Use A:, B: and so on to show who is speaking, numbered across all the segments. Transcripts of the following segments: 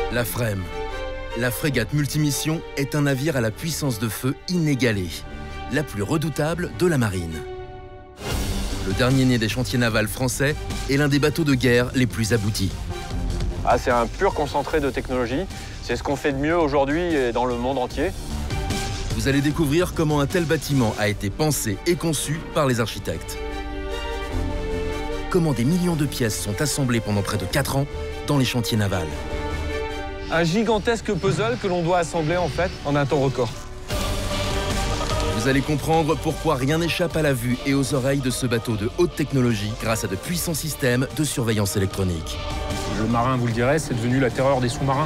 A: La FREMM, la frégate multimission, est un navire à la puissance de feu inégalée, la plus redoutable de la marine. Le dernier né des chantiers navals français est l'un des bateaux de guerre les plus aboutis.
B: C'est un pur concentré de technologie. C'est ce qu'on fait de mieux aujourd'hui et dans le monde entier.
A: Vous allez découvrir comment un tel bâtiment a été pensé et conçu par les architectes. Comment des millions de pièces sont assemblées pendant près de 4 ans dans les chantiers navals.
B: Un gigantesque puzzle que l'on doit assembler en fait en un temps record.
A: Vous allez comprendre pourquoi rien n'échappe à la vue et aux oreilles de ce bateau de haute technologie grâce à de puissants systèmes de surveillance électronique.
C: Le marin, vous le direz, c'est devenu la terreur des sous-marins.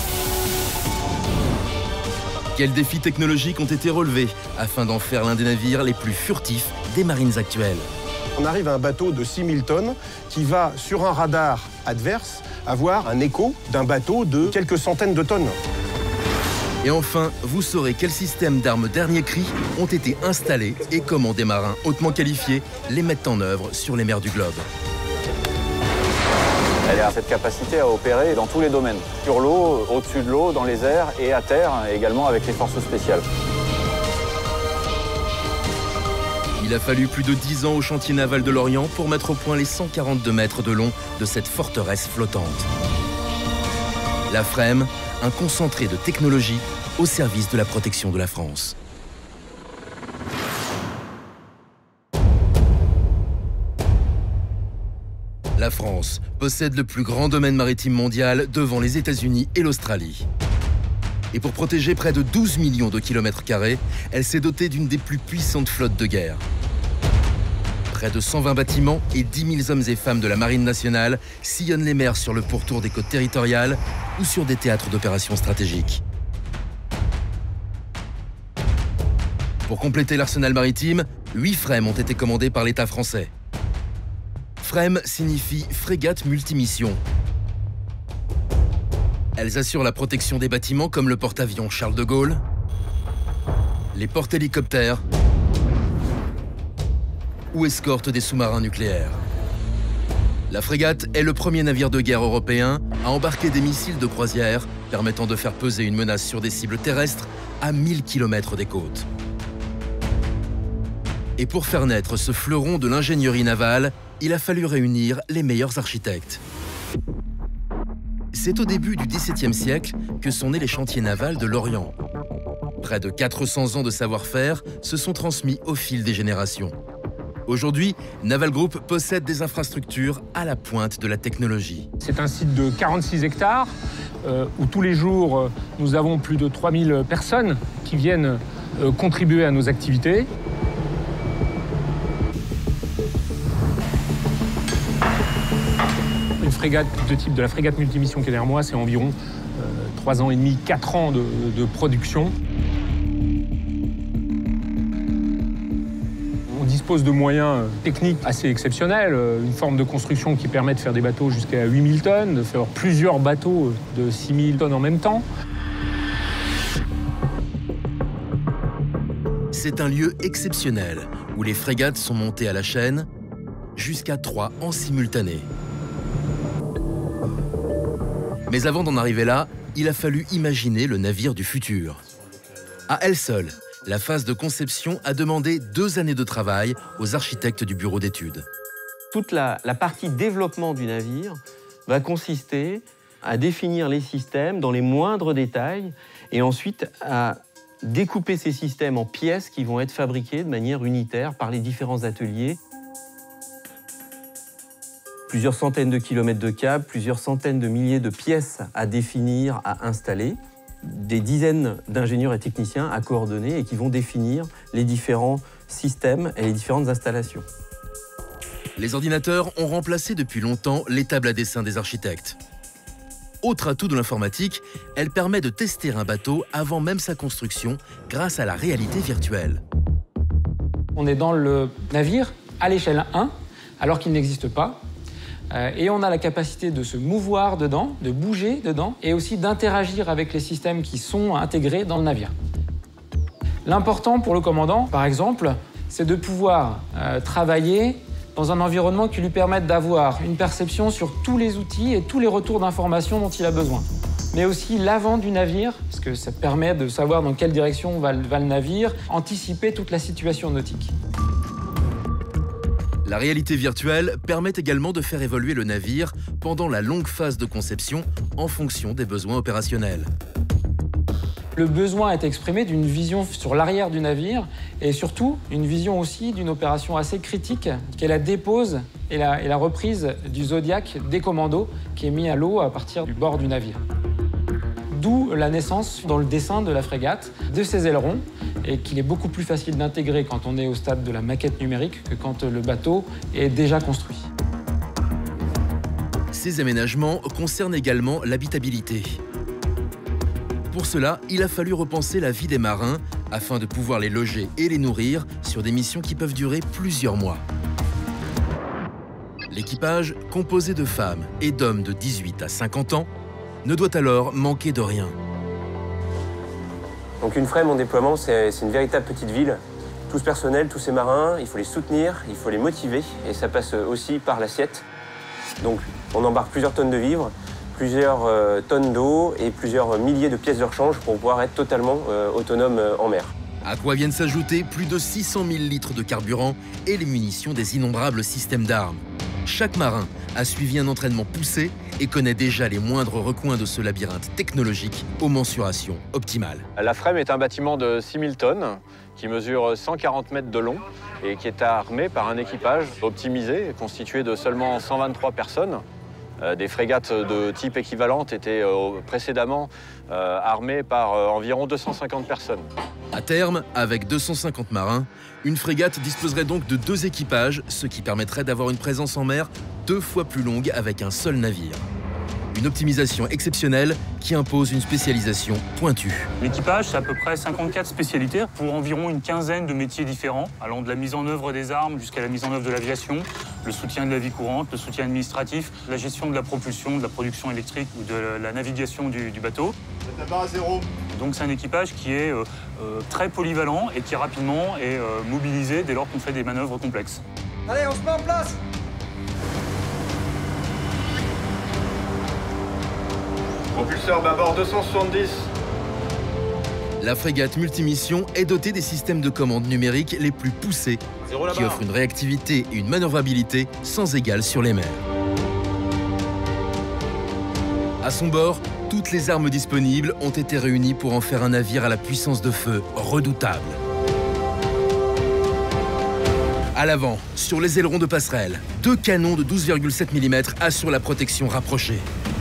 A: Quels défis technologiques ont été relevés afin d'en faire l'un des navires les plus furtifs des marines actuelles?
D: On arrive à un bateau de 6000 tonnes qui va, sur un radar adverse, avoir un écho d'un bateau de quelques centaines de tonnes.
A: Et enfin, vous saurez quels systèmes d'armes dernier cri ont été installés et comment des marins hautement qualifiés les mettent en œuvre sur les mers du globe.
B: Elle a cette capacité à opérer dans tous les domaines. Sur l'eau, au-dessus de l'eau, dans les airs et à terre, et également avec les forces spéciales.
A: Il a fallu plus de 10 ans au chantier naval de Lorient pour mettre au point les 142 mètres de long de cette forteresse flottante. La FREMM, un concentré de technologie au service de la protection de la France. La France possède le plus grand domaine maritime mondial devant les États-Unis et l'Australie. Et pour protéger près de 12 millions de kilomètres carrés, elle s'est dotée d'une des plus puissantes flottes de guerre. Près de 120 bâtiments et 10 000 hommes et femmes de la Marine nationale sillonnent les mers sur le pourtour des côtes territoriales ou sur des théâtres d'opérations stratégiques. Pour compléter l'arsenal maritime, 8 FREMM ont été commandés par l'État français. FREMM signifie frégate multimission. Elles assurent la protection des bâtiments comme le porte-avions Charles de Gaulle, les porte-hélicoptères ou escortent des sous-marins nucléaires. La frégate est le premier navire de guerre européen à embarquer des missiles de croisière permettant de faire peser une menace sur des cibles terrestres à 1000 km des côtes. Et pour faire naître ce fleuron de l'ingénierie navale, il a fallu réunir les meilleurs architectes. C'est au début du XVIIe siècle que sont nés les chantiers navals de Lorient. Près de 400 ans de savoir-faire se sont transmis au fil des générations. Aujourd'hui, Naval Group possède des infrastructures à la pointe de la technologie.
C: C'est un site de 46 hectares où tous les jours, nous avons plus de 3000 personnes qui viennent contribuer à nos activités. Une frégate de type de la frégate multimission qui est derrière moi, c'est environ 3 ans et demi, 4 ans de production. On dispose de moyens techniques assez exceptionnels, une forme de construction qui permet de faire des bateaux jusqu'à 8000 tonnes, de faire plusieurs bateaux de 6000 tonnes en même temps.
A: C'est un lieu exceptionnel où les frégates sont montées à la chaîne, jusqu'à 3 en simultané. Mais avant d'en arriver là, il a fallu imaginer le navire du futur. À elle seule, la phase de conception a demandé 2 années de travail aux architectes du bureau d'études.
E: Toute la partie développement du navire va consister à définir les systèmes dans les moindres détails et ensuite à découper ces systèmes en pièces qui vont être fabriquées de manière unitaire par les différents ateliers. Plusieurs centaines de kilomètres de câbles, plusieurs centaines de milliers de pièces à définir, à installer, des dizaines d'ingénieurs et techniciens à coordonner et qui vont définir les différents systèmes et les différentes installations.
A: Les ordinateurs ont remplacé depuis longtemps les tables à dessin des architectes. Autre atout de l'informatique, elle permet de tester un bateau avant même sa construction grâce à la réalité virtuelle.
F: On est dans le navire à l'échelle 1, alors qu'il n'existe pas. Et on a la capacité de se mouvoir dedans, de bouger dedans, et aussi d'interagir avec les systèmes qui sont intégrés dans le navire. L'important pour le commandant, par exemple, c'est de pouvoir travailler dans un environnement qui lui permette d'avoir une perception sur tous les outils et tous les retours d'informations dont il a besoin. mais aussi l'avant du navire, parce que ça permet de savoir dans quelle direction va le navire, anticiper toute la situation nautique.
A: La réalité virtuelle permet également de faire évoluer le navire pendant la longue phase de conception en fonction des besoins opérationnels.
F: Le besoin est exprimé d'une vision sur l'arrière du navire et surtout une vision aussi d'une opération assez critique qui est la dépose et la reprise du Zodiac des commandos qui est mis à l'eau à partir du bord du navire. D'où la naissance dans le dessin de la frégate de ces ailerons et qu'il est beaucoup plus facile d'intégrer quand on est au stade de la maquette numérique que quand le bateau est déjà construit.
A: Ces aménagements concernent également l'habitabilité. Pour cela, il a fallu repenser la vie des marins afin de pouvoir les loger et les nourrir sur des missions qui peuvent durer plusieurs mois. L'équipage, composé de femmes et d'hommes de 18 à 50 ans, ne doit alors manquer de rien.
G: Donc une frame en déploiement, c'est une véritable petite ville. Tout ce personnel, tous ces marins, il faut les soutenir, il faut les motiver et ça passe aussi par l'assiette. Donc on embarque plusieurs tonnes de vivres, plusieurs tonnes d'eau et plusieurs milliers de pièces de rechange pour pouvoir être totalement autonome en mer.
A: À quoi viennent s'ajouter plus de 600 000 litres de carburant et les munitions des innombrables systèmes d'armes. Chaque marin a suivi un entraînement poussé et connaît déjà les moindres recoins de ce labyrinthe technologique aux mensurations optimales.
B: La frame est un bâtiment de 6000 tonnes qui mesure 140 mètres de long et qui est armé par un équipage optimisé constitué de seulement 123 personnes. Des frégates de type équivalente étaient précédemment armées par environ 250 personnes.
A: À terme, avec 250 marins, une frégate disposerait donc de 2 équipages, ce qui permettrait d'avoir une présence en mer 2 fois plus longue avec un seul navire. Une optimisation exceptionnelle qui impose une spécialisation pointue.
H: L'équipage, c'est à peu près 54 spécialités pour environ une quinzaine de métiers différents, allant de la mise en œuvre des armes jusqu'à la mise en œuvre de l'aviation, le soutien de la vie courante, le soutien administratif, la gestion de la propulsion, de la production électrique ou de la navigation du bateau.
D: Vous êtes à barre à zéro.
H: Donc c'est un équipage qui est très polyvalent et qui rapidement est mobilisé dès lors qu'on fait des manœuvres complexes.
I: Allez, on se met en place!
D: Propulseur bâbord 270.
A: La frégate multimission est dotée des systèmes de commande numériques les plus poussés, qui offrent une réactivité et une manœuvrabilité sans égale sur les mers. À son bord, toutes les armes disponibles ont été réunies pour en faire un navire à la puissance de feu redoutable. À l'avant, sur les ailerons de passerelle, 2 canons de 12,7 mm assurent la protection rapprochée.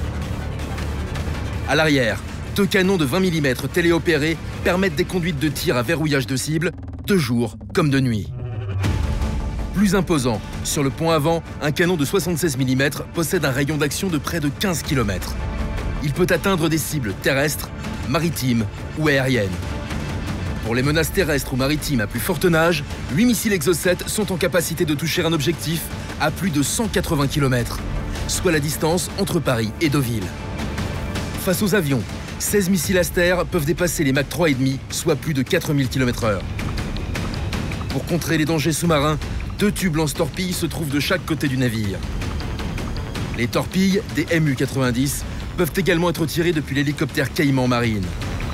A: À l'arrière, 2 canons de 20 mm téléopérés permettent des conduites de tir à verrouillage de cible, de jour comme de nuit. Plus imposant, sur le pont avant, un canon de 76 mm possède un rayon d'action de près de 15 km. Il peut atteindre des cibles terrestres, maritimes ou aériennes. Pour les menaces terrestres ou maritimes à plus forte nage, 8 missiles Exocet sont en capacité de toucher un objectif à plus de 180 km, soit la distance entre Paris et Deauville. Face aux avions, 16 missiles Aster peuvent dépasser les Mach 3,5, soit plus de 4000 km/h. Pour contrer les dangers sous-marins, 2 tubes lance-torpilles se trouvent de chaque côté du navire. Les torpilles, des MU-90, peuvent également être tirées depuis l'hélicoptère Caïman Marine.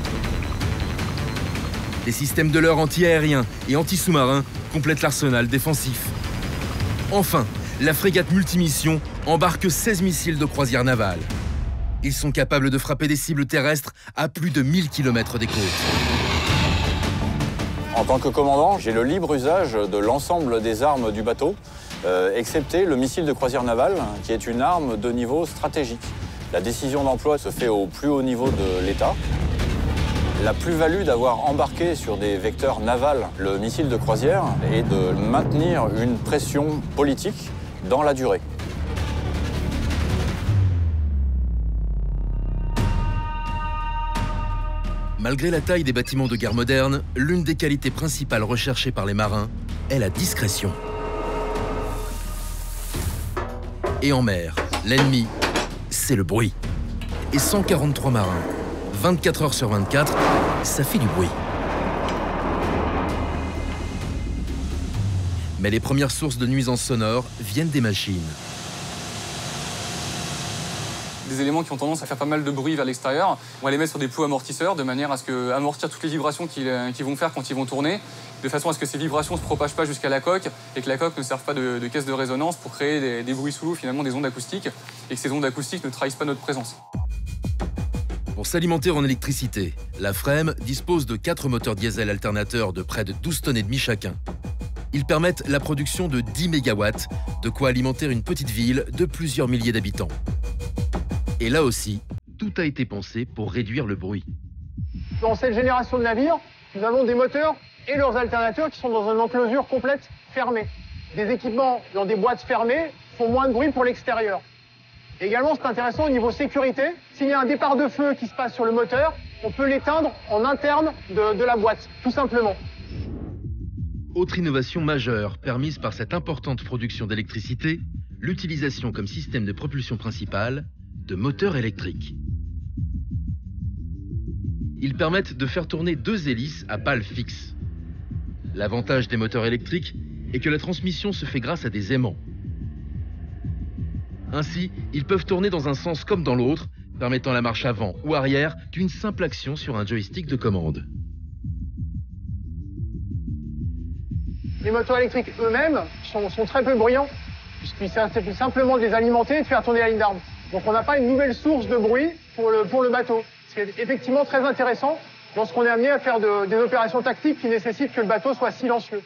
A: Des systèmes de leurre anti-aériens et anti-sous-marins complètent l'arsenal défensif. Enfin, la frégate multimission embarque 16 missiles de croisière navale. Ils sont capables de frapper des cibles terrestres à plus de 1000 km des côtes.
B: En tant que commandant, j'ai le libre usage de l'ensemble des armes du bateau, excepté le missile de croisière navale, qui est une arme de niveau stratégique. La décision d'emploi se fait au plus haut niveau de l'État. La plus-value d'avoir embarqué sur des vecteurs navals le missile de croisière est de maintenir une pression politique dans la durée.
A: Malgré la taille des bâtiments de guerre modernes, l'une des qualités principales recherchées par les marins est la discrétion. Et en mer, l'ennemi, c'est le bruit. Et 143 marins, 24 heures sur 24, ça fait du bruit. Mais les premières sources de nuisances sonores viennent des machines.
I: des éléments qui ont tendance à faire pas mal de bruit vers l'extérieur. On va les mettre sur des plots amortisseurs de manière à ce que amortir toutes les vibrations qu'ils vont faire quand ils vont tourner, de façon à ce que ces vibrations ne se propagent pas jusqu'à la coque et que la coque ne serve pas de caisse de résonance pour créer des bruits sous l'eau, finalement des ondes acoustiques, et que ces ondes acoustiques ne trahissent pas notre présence.
A: Pour s'alimenter en électricité, la FREMM dispose de 4 moteurs diesel alternateurs de près de 12 tonnes et demie chacun. Ils permettent la production de 10 MW, de quoi alimenter une petite ville de plusieurs milliers d'habitants. Et là aussi, tout a été pensé pour réduire le bruit.
J: Dans cette génération de navires, nous avons des moteurs et leurs alternateurs qui sont dans une enclosure complète fermée. Des équipements dans des boîtes fermées font moins de bruit pour l'extérieur. Également, c'est intéressant au niveau sécurité. S'il y a un départ de feu qui se passe sur le moteur, on peut l'éteindre en interne de la boîte, tout simplement.
A: Autre innovation majeure permise par cette importante production d'électricité, l'utilisation comme système de propulsion principale de moteurs électriques. Ils permettent de faire tourner 2 hélices à pales fixes. L'avantage des moteurs électriques est que la transmission se fait grâce à des aimants. Ainsi, ils peuvent tourner dans un sens comme dans l'autre, permettant la marche avant ou arrière d'une simple action sur un joystick de commande.
J: Les moteurs électriques eux-mêmes sont très peu bruyants, puisqu'il suffit simplement de les alimenter et de faire tourner la ligne d'armes. Donc on n'a pas une nouvelle source de bruit pour le bateau. Ce qui est effectivement très intéressant lorsqu'on est amené à faire des opérations tactiques qui nécessitent que le bateau soit silencieux.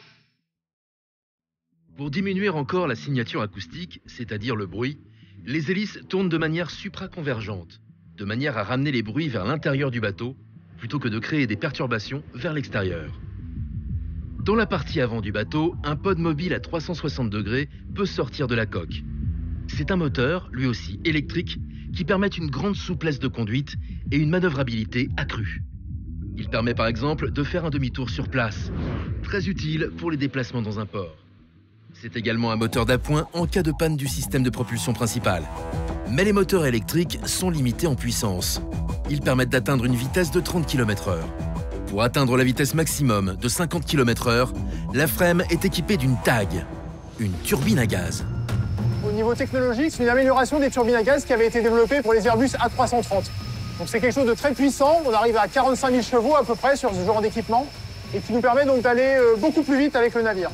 A: Pour diminuer encore la signature acoustique, c'est-à-dire le bruit, les hélices tournent de manière supraconvergente, de manière à ramener les bruits vers l'intérieur du bateau, plutôt que de créer des perturbations vers l'extérieur. Dans la partie avant du bateau, un pod mobile à 360 degrés peut sortir de la coque. C'est un moteur, lui aussi électrique, qui permet une grande souplesse de conduite et une manœuvrabilité accrue. Il permet par exemple de faire un demi-tour sur place, très utile pour les déplacements dans un port. C'est également un moteur d'appoint en cas de panne du système de propulsion principal. Mais les moteurs électriques sont limités en puissance. Ils permettent d'atteindre une vitesse de 30 km/h. Pour atteindre la vitesse maximum de 50 km/h, la FREMM est équipée d'une TAG, une turbine à gaz.
J: Au niveau technologique, c'est une amélioration des turbines à gaz qui avait été développée pour les Airbus A330. Donc c'est quelque chose de très puissant, on arrive à 45 000 chevaux à peu près sur ce genre d'équipement, et qui nous permet donc d'aller beaucoup plus vite avec le navire.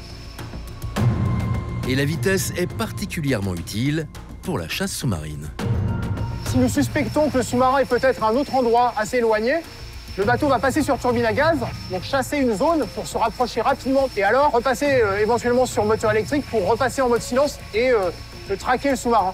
A: Et la vitesse est particulièrement utile pour la chasse sous-marine.
J: Si nous suspectons que le sous-marin est peut-être à un autre endroit assez éloigné, le bateau va passer sur turbine à gaz, donc chasser une zone pour se rapprocher rapidement et alors repasser éventuellement sur moteur électrique pour repasser en mode silence et traquer le sous-marin.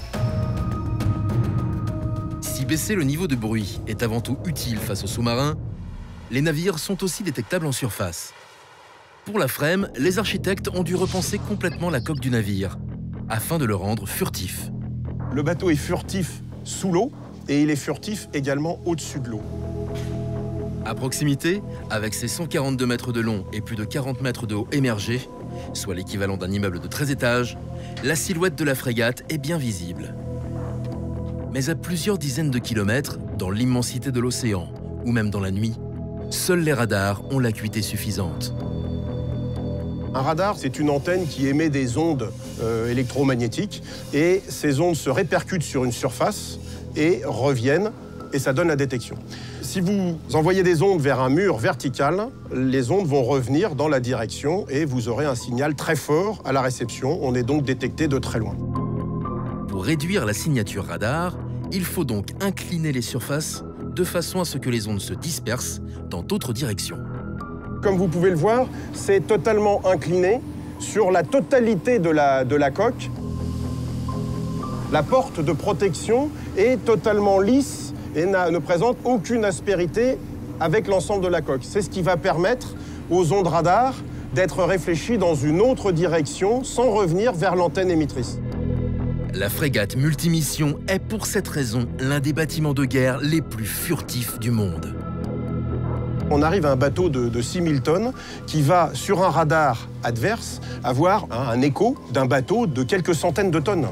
A: Si baisser le niveau de bruit est avant tout utile face aux sous-marins, les navires sont aussi détectables en surface. Pour la FREMM, les architectes ont dû repenser complètement la coque du navire, afin de le rendre furtif.
D: Le bateau est furtif sous l'eau et il est furtif également au-dessus de l'eau.
A: À proximité, avec ses 142 mètres de long et plus de 40 mètres de haut émergé, soit l'équivalent d'un immeuble de 13 étages, la silhouette de la frégate est bien visible. Mais à plusieurs dizaines de kilomètres, dans l'immensité de l'océan, ou même dans la nuit, seuls les radars ont l'acuité suffisante.
D: Un radar, c'est une antenne qui émet des ondes électromagnétiques et ces ondes se répercutent sur une surface et reviennent et ça donne la détection. Si vous envoyez des ondes vers un mur vertical, les ondes vont revenir dans la direction et vous aurez un signal très fort à la réception. On est donc détecté de très loin.
A: Pour réduire la signature radar, il faut donc incliner les surfaces de façon à ce que les ondes se dispersent dans d'autres directions.
D: Comme vous pouvez le voir, c'est totalement incliné sur la totalité de la coque. La porte de protection est totalement lisse et ne présente aucune aspérité avec l'ensemble de la coque. C'est ce qui va permettre aux ondes radar d'être réfléchies dans une autre direction sans revenir vers l'antenne émettrice.
A: La frégate multimission est pour cette raison l'un des bâtiments de guerre les plus furtifs du monde.
D: On arrive à un bateau de 6000 tonnes qui va, sur un radar adverse, avoir un écho d'un bateau de quelques centaines de tonnes.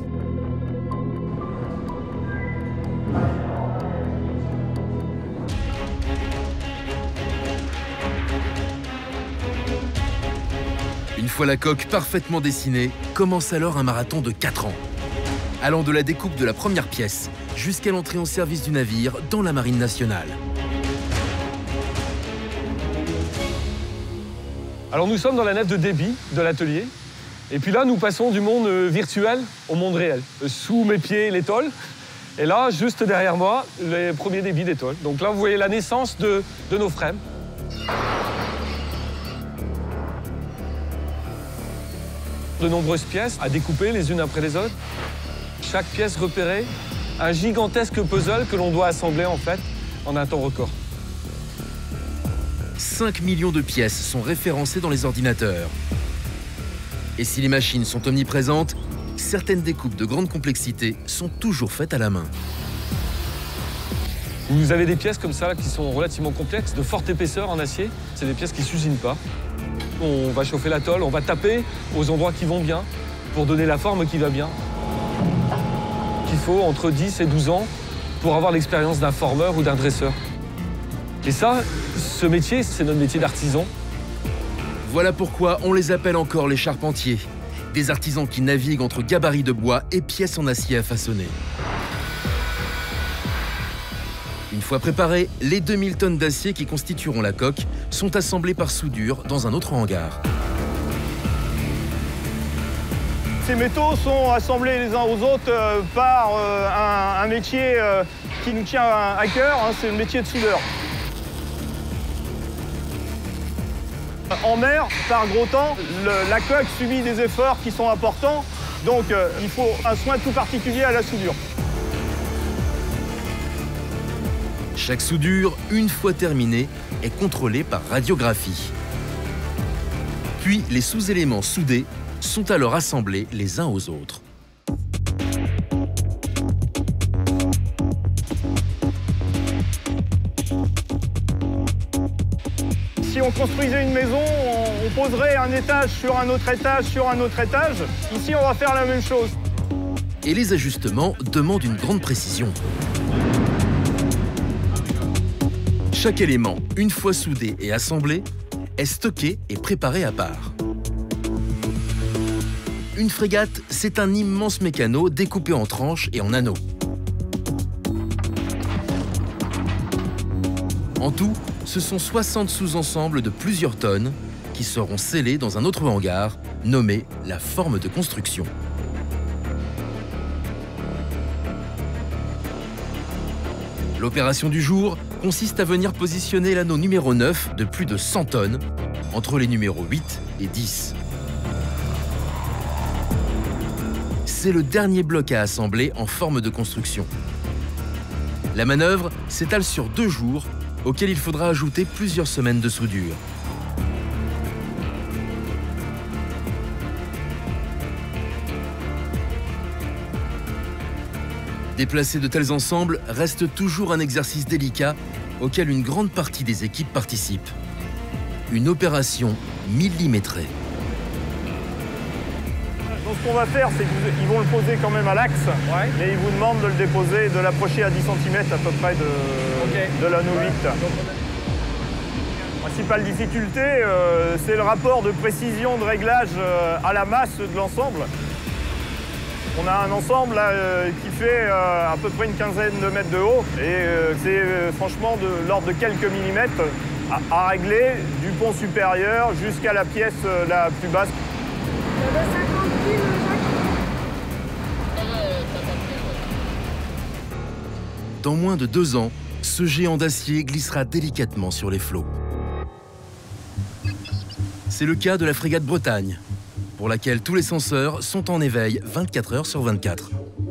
A: Une fois la coque parfaitement dessinée, commence alors un marathon de 4 ans. Allant de la découpe de la première pièce jusqu'à l'entrée en service du navire dans la Marine nationale.
K: Alors nous sommes dans la nef de débit de l'atelier. Et puis là, nous passons du monde virtuel au monde réel. Sous mes pieds, les tôles. Et là, juste derrière moi, les premiers débits des tôles. Donc là, vous voyez la naissance de nos frames. De nombreuses pièces à découper les unes après les autres. Chaque pièce repérée, un gigantesque puzzle que l'on doit assembler en fait en un temps record.
A: 5 millions de pièces sont référencées dans les ordinateurs. Et si les machines sont omniprésentes, certaines découpes de grande complexité sont toujours faites à la main.
K: Vous avez des pièces comme ça qui sont relativement complexes, de forte épaisseur en acier. C'est des pièces qui ne s'usinent pas. On va chauffer la tôle, on va taper aux endroits qui vont bien pour donner la forme qui va bien. Il faut entre 10 et 12 ans pour avoir l'expérience d'un formeur ou d'un dresseur. Et ça, ce métier, c'est notre métier d'artisan.
A: Voilà pourquoi on les appelle encore les charpentiers. Des artisans qui naviguent entre gabarits de bois et pièces en acier à façonner. Une fois préparés, les 2000 tonnes d'acier qui constitueront la coque sont assemblées par soudure dans un autre hangar.
J: Ces métaux sont assemblés les uns aux autres par un métier qui nous tient à cœur, hein, c'est le métier de soudeur. En mer, par gros temps, la coque subit des efforts qui sont importants, donc il faut un soin tout particulier à la soudure.
A: Chaque soudure, une fois terminée, est contrôlée par radiographie. Puis les sous-éléments soudés sont alors assemblés les uns aux autres.
J: Si on construisait une maison, on poserait un étage sur un autre étage sur un autre étage. Ici, on va faire la même chose.
A: Et les ajustements demandent une grande précision. Chaque élément, une fois soudé et assemblé, est stocké et préparé à part. Une frégate, c'est un immense mécano découpé en tranches et en anneaux. En tout, ce sont 60 sous-ensembles de plusieurs tonnes qui seront scellés dans un autre hangar nommé la forme de construction. L'opération du jour consiste à venir positionner l'anneau numéro 9 de plus de 100 tonnes entre les numéros 8 et 10. C'est le dernier bloc à assembler en forme de construction. La manœuvre s'étale sur 2 jours, auxquels il faudra ajouter plusieurs semaines de soudure. Déplacer de tels ensembles reste toujours un exercice délicat auquel une grande partie des équipes participent. Une opération millimétrée.
J: Donc ce qu'on va faire, c'est qu'ils vont le poser quand même à l'axe, mais ils vous demandent de le déposer, de l'approcher à 10 cm à peu près de l'anneau 8. La principale difficulté, c'est le rapport de précision de réglage à la masse de l'ensemble. On a un ensemble là, qui fait à peu près une quinzaine de mètres de haut et c'est franchement de l'ordre de quelques millimètres à régler du pont supérieur jusqu'à la pièce la plus basse.
A: Dans moins de 2 ans, ce géant d'acier glissera délicatement sur les flots. C'est le cas de la frégate Bretagne, pour laquelle tous les senseurs sont en éveil 24 heures sur 24.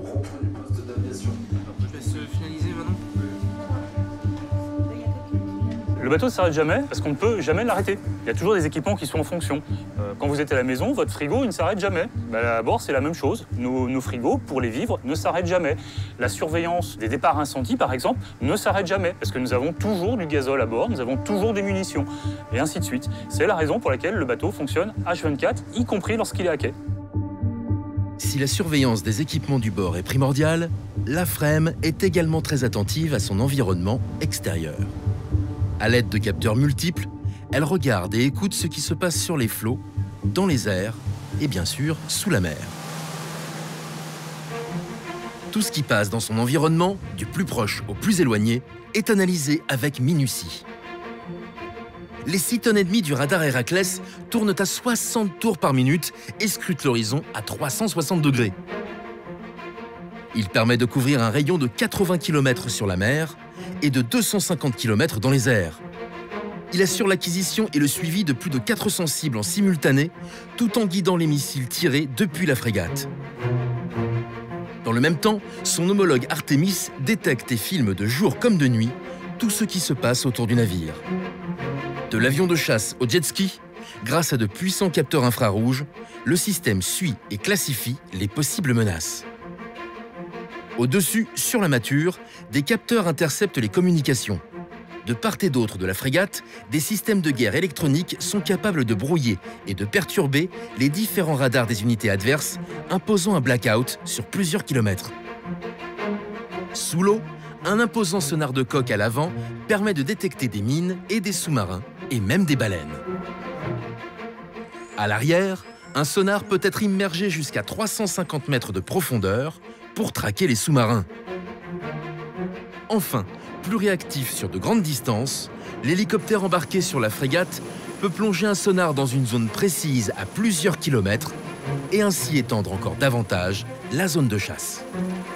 H: Le bateau ne s'arrête jamais parce qu'on ne peut jamais l'arrêter. Il y a toujours des équipements qui sont en fonction. Quand vous êtes à la maison, votre frigo il ne s'arrête jamais. À bord, c'est la même chose. Nos frigos, pour les vivres, ne s'arrêtent jamais. La surveillance des départs incendies, par exemple, ne s'arrête jamais parce que nous avons toujours du gazole à bord, nous avons toujours des munitions, et ainsi de suite. C'est la raison pour laquelle le bateau fonctionne H24, y compris lorsqu'il est à quai.
A: Si la surveillance des équipements du bord est primordiale, la FREMM est également très attentive à son environnement extérieur. À l'aide de capteurs multiples, elle regarde et écoute ce qui se passe sur les flots, dans les airs et bien sûr sous la mer. Tout ce qui passe dans son environnement, du plus proche au plus éloigné, est analysé avec minutie. Les 6 tonnes et demie du radar Héraclès tournent à 60 tours par minute et scrutent l'horizon à 360 degrés. Il permet de couvrir un rayon de 80 km sur la mer et de 250 km dans les airs. Il assure l'acquisition et le suivi de plus de 400 cibles en simultané, tout en guidant les missiles tirés depuis la frégate. Dans le même temps, son homologue Artemis détecte et filme de jour comme de nuit tout ce qui se passe autour du navire. De l'avion de chasse au jet ski, grâce à de puissants capteurs infrarouges, le système suit et classifie les possibles menaces. Au-dessus, sur la mâture, des capteurs interceptent les communications. De part et d'autre de la frégate, des systèmes de guerre électroniques sont capables de brouiller et de perturber les différents radars des unités adverses, imposant un blackout sur plusieurs kilomètres. Sous l'eau, un imposant sonar de coque à l'avant permet de détecter des mines et des sous-marins, et même des baleines. À l'arrière, un sonar peut être immergé jusqu'à 350 mètres de profondeur pour traquer les sous-marins. Enfin, plus réactif sur de grandes distances, l'hélicoptère embarqué sur la frégate peut plonger un sonar dans une zone précise à plusieurs kilomètres et ainsi étendre encore davantage la zone de chasse.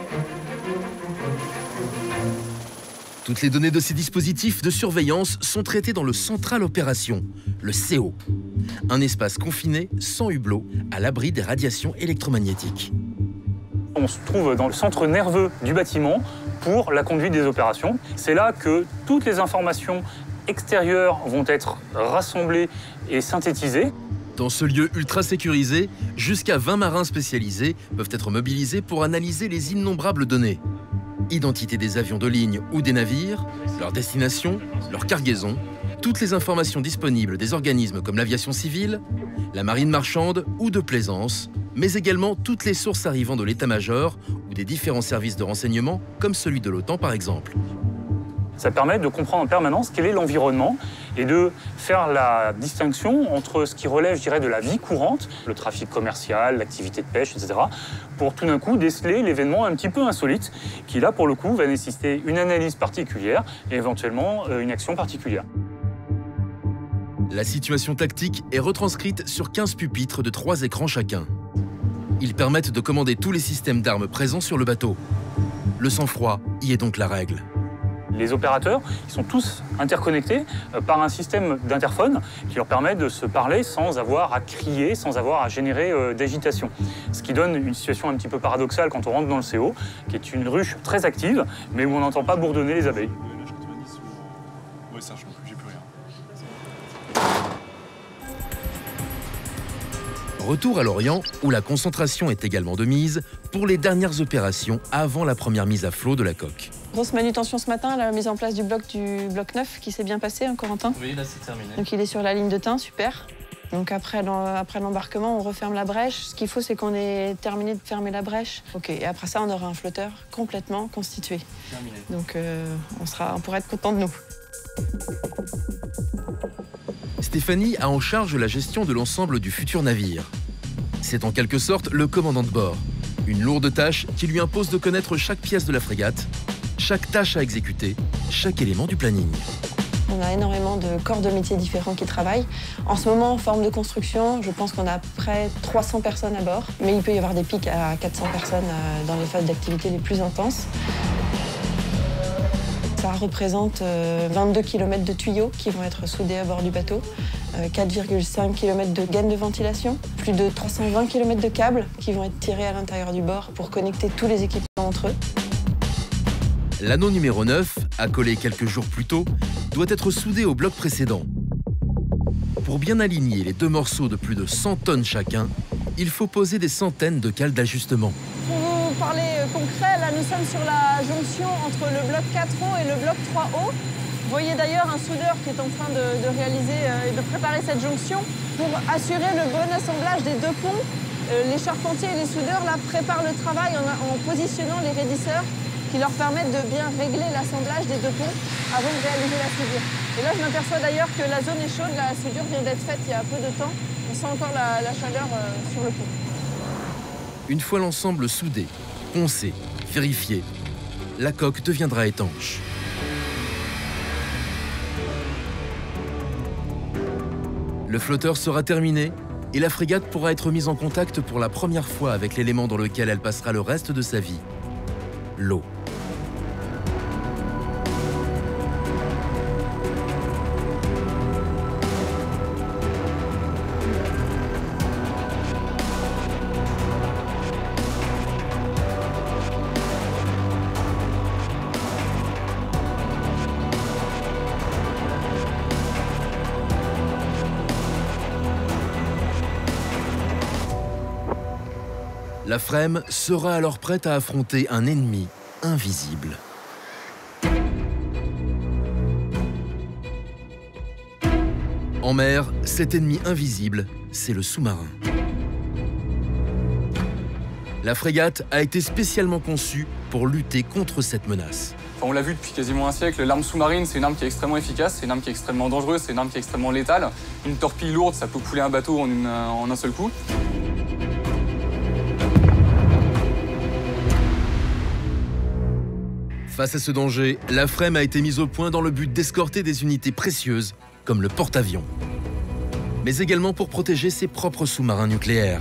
A: Toutes les données de ces dispositifs de surveillance sont traitées dans le Central Opération, le CO, un espace confiné, sans hublot, à l'abri des radiations électromagnétiques.
H: On se trouve dans le centre nerveux du bâtiment pour la conduite des opérations. C'est là que toutes les informations extérieures vont être rassemblées et synthétisées.
A: Dans ce lieu ultra sécurisé, jusqu'à 20 marins spécialisés peuvent être mobilisés pour analyser les innombrables données. Identité des avions de ligne ou des navires, leur destination, leur cargaison, toutes les informations disponibles des organismes comme l'aviation civile, la marine marchande ou de plaisance, mais également toutes les sources arrivant de l'état-major ou des différents services de renseignement, comme celui de l'OTAN par exemple.
H: Ça permet de comprendre en permanence quel est l'environnement et de faire la distinction entre ce qui relève, je dirais, de la vie courante, le trafic commercial, l'activité de pêche, etc., pour tout d'un coup déceler l'événement un petit peu insolite qui, là, pour le coup, va nécessiter une analyse particulière et éventuellement une action particulière.
A: La situation tactique est retranscrite sur 15 pupitres de 3 écrans chacun. Ils permettent de commander tous les systèmes d'armes présents sur le bateau. Le sang-froid y est donc la règle.
H: Les opérateurs, ils sont tous interconnectés par un système d'interphone qui leur permet de se parler sans avoir à crier, sans avoir à générer d'agitation. Ce qui donne une situation un petit peu paradoxale quand on rentre dans le CO, qui est une ruche très active, mais où on n'entend pas bourdonner les abeilles.
L: Ouais, ça, j'ai plus rien.
A: Retour à Lorient, où la concentration est également de mise pour les dernières opérations avant la première mise à flot de la coque.
M: Grosse manutention ce matin, la mise en place du bloc 9 qui s'est bien passé, hein, Corentin?
G: Oui, là c'est terminé.
M: Donc il est sur la ligne de thym, super. Donc après l'embarquement, on referme la brèche. Ce qu'il faut, c'est qu'on ait terminé de fermer la brèche. Ok, et après ça, on aura un flotteur complètement constitué.
G: Terminé.
M: Donc on pourra être content de nous.
A: Stéphanie a en charge la gestion de l'ensemble du futur navire. C'est en quelque sorte le commandant de bord. Une lourde tâche qui lui impose de connaître chaque pièce de la frégate, chaque tâche à exécuter, chaque élément du planning.
M: On a énormément de corps de métiers différents qui travaillent. En ce moment, en forme de construction, je pense qu'on a à peu près 300 personnes à bord. Mais il peut y avoir des pics à 400 personnes dans les phases d'activité les plus intenses. Ça représente 22 km de tuyaux qui vont être soudés à bord du bateau, 4,5 km de gaines de ventilation, plus de 320 km de câbles qui vont être tirés à l'intérieur du bord pour connecter tous les équipements entre eux.
A: L'anneau numéro 9, accolé quelques jours plus tôt, doit être soudé au bloc précédent. Pour bien aligner les deux morceaux de plus de 100 tonnes chacun, il faut poser des centaines de cales d'ajustement.
M: Pour vous parler concret, là nous sommes sur la jonction entre le bloc 4O et le bloc 3O. Vous voyez d'ailleurs un soudeur qui est en train de réaliser et de préparer cette jonction. Pour assurer le bon assemblage des deux ponts, les charpentiers et les soudeurs là, préparent le travail en positionnant les raidisseurs qui leur permettent de bien régler l'assemblage des deux ponts avant de réaliser la soudure. Et là, je m'aperçois d'ailleurs que la zone est chaude, la soudure vient d'être faite il y a peu de temps. On sent encore la chaleur sur le pont.
A: Une fois l'ensemble soudé, poncé, Vérifié, la coque deviendra étanche. Le flotteur sera terminé et la frégate pourra être mise en contact pour la première fois avec l'élément dans lequel elle passera le reste de sa vie, l'eau. La Frême sera alors prête à affronter un ennemi invisible. En mer, cet ennemi invisible, c'est le sous-marin. La frégate a été spécialement conçue pour lutter contre cette menace.
I: On l'a vu depuis quasiment un siècle, l'arme sous-marine, c'est une arme qui est extrêmement efficace, c'est une arme qui est extrêmement dangereuse, c'est une arme qui est extrêmement létale. Une torpille lourde, ça peut couler un bateau en un seul coup.
A: Face à ce danger, la Frême a été mise au point dans le but d'escorter des unités précieuses, comme le porte-avions, mais également pour protéger ses propres sous-marins nucléaires.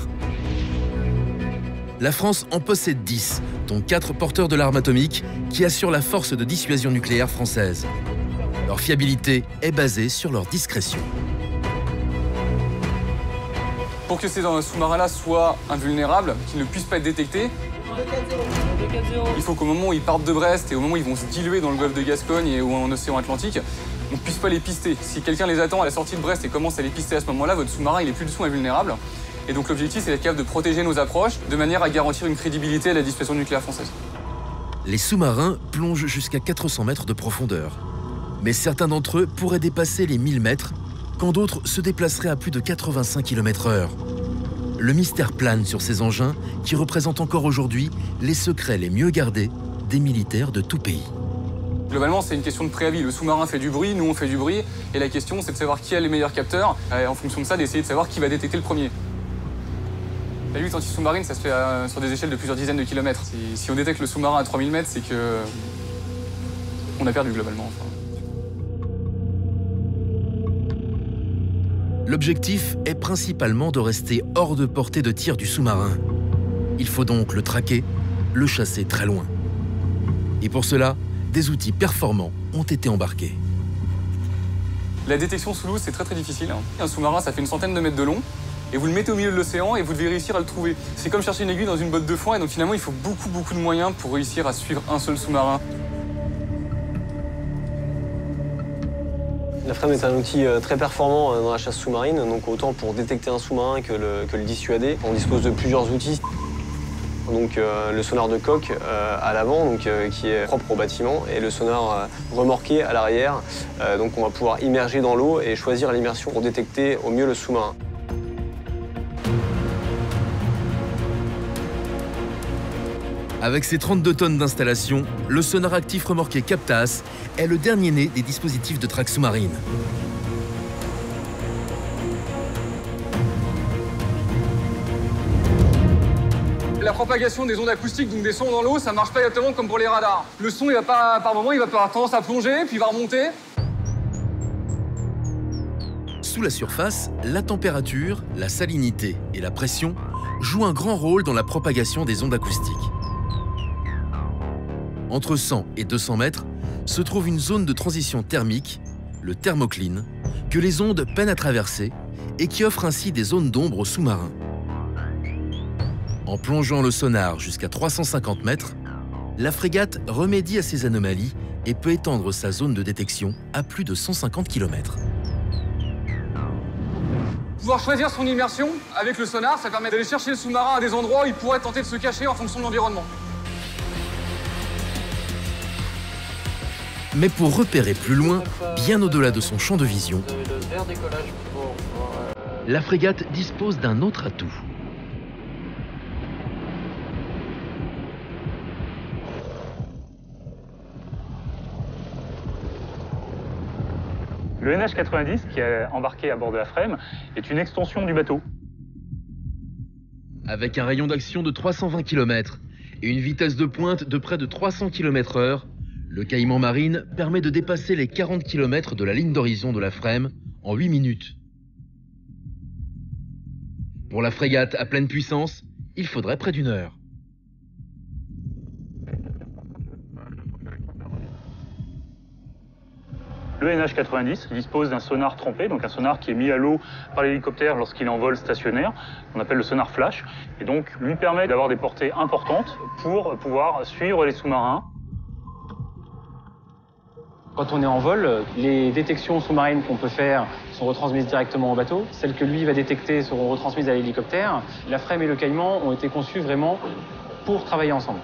A: La France en possède 10, dont 4 porteurs de l'arme atomique, qui assurent la force de dissuasion nucléaire française. Leur fiabilité est basée sur leur discrétion.
I: Pour que ces sous-marins-là soient invulnérables, qu'ils ne puissent pas être détectés, il faut qu'au moment où ils partent de Brest et au moment où ils vont se diluer dans le golfe de Gascogne et ou en océan Atlantique, on ne puisse pas les pister. Si quelqu'un les attend à la sortie de Brest et commence à les pister à ce moment-là, votre sous-marin il est plus du tout invulnérable. Et donc l'objectif c'est d'être capable de protéger nos approches de manière à garantir une crédibilité à la dissuasion nucléaire française.
A: Les sous-marins plongent jusqu'à 400 mètres de profondeur. Mais certains d'entre eux pourraient dépasser les 1000 mètres, quand d'autres se déplaceraient à plus de 85 km/h. Le mystère plane sur ces engins qui représentent encore aujourd'hui les secrets les mieux gardés des militaires de tout pays.
I: Globalement, c'est une question de préavis. Le sous-marin fait du bruit, nous on fait du bruit, et la question c'est de savoir qui a les meilleurs capteurs, et en fonction de ça, d'essayer de savoir qui va détecter le premier. La lutte anti-sous-marine, ça se fait sur des échelles de plusieurs dizaines de kilomètres. Si on détecte le sous-marin à 3000 mètres, c'est que on a perdu globalement. Enfin.
A: L'objectif est principalement de rester hors de portée de tir du sous-marin. Il faut donc le traquer, le chasser très loin. Et pour cela, des outils performants ont été embarqués.
I: La détection sous l'eau, c'est très difficile. Un sous-marin, ça fait une centaine de mètres de long, et vous le mettez au milieu de l'océan et vous devez réussir à le trouver. C'est comme chercher une aiguille dans une botte de foin, et donc finalement, il faut beaucoup de moyens pour réussir à suivre un seul sous-marin.
N: La Frême est un outil très performant dans la chasse sous-marine, donc autant pour détecter un sous-marin que le dissuader. On dispose de plusieurs outils. Donc le sonar de coque à l'avant, qui est propre au bâtiment, et le sonar remorqué à l'arrière. Donc on va pouvoir immerger dans l'eau et choisir l'immersion pour détecter au mieux le sous-marin.
A: Avec ses 32 tonnes d'installation, le sonar actif remorqué Captas est le dernier né des dispositifs de traque sous-marine.
I: La propagation des ondes acoustiques, donc des sons dans l'eau, ça marche pas exactement comme pour les radars. Le son, il va pas, par moment, il va avoir tendance à plonger, puis il va remonter.
A: Sous la surface, la température, la salinité et la pression jouent un grand rôle dans la propagation des ondes acoustiques. Entre 100 et 200 mètres se trouve une zone de transition thermique, le thermocline, que les ondes peinent à traverser et qui offre ainsi des zones d'ombre aux sous-marins. En plongeant le sonar jusqu'à 350 mètres, la frégate remédie à ces anomalies et peut étendre sa zone de détection à plus de 150 km.
I: Pouvoir choisir son immersion avec le sonar, ça permet d'aller chercher le sous-marin à des endroits où il pourrait tenter de se cacher en fonction de l'environnement.
A: Mais pour repérer plus loin, bien au-delà de son champ de vision, la frégate dispose d'un autre atout.
H: Le NH90, qui est embarqué à bord de la Frême, est une extension du bateau.
A: Avec un rayon d'action de 320 km et une vitesse de pointe de près de 300 km/h, le Caïman Marine permet de dépasser les 40 km de la ligne d'horizon de la FREMM en 8 minutes. Pour la frégate à pleine puissance, il faudrait près d'1 heure.
H: Le NH90 dispose d'un sonar trempé, donc un sonar qui est mis à l'eau par l'hélicoptère lorsqu'il est en vol stationnaire, qu'on appelle le sonar flash, et donc lui permet d'avoir des portées importantes pour pouvoir suivre les sous-marins.
O: Quand on est en vol, les détections sous-marines qu'on peut faire sont retransmises directement au bateau. Celles que lui va détecter seront retransmises à l'hélicoptère. La FREMM et le Caïman ont été conçus vraiment pour travailler ensemble.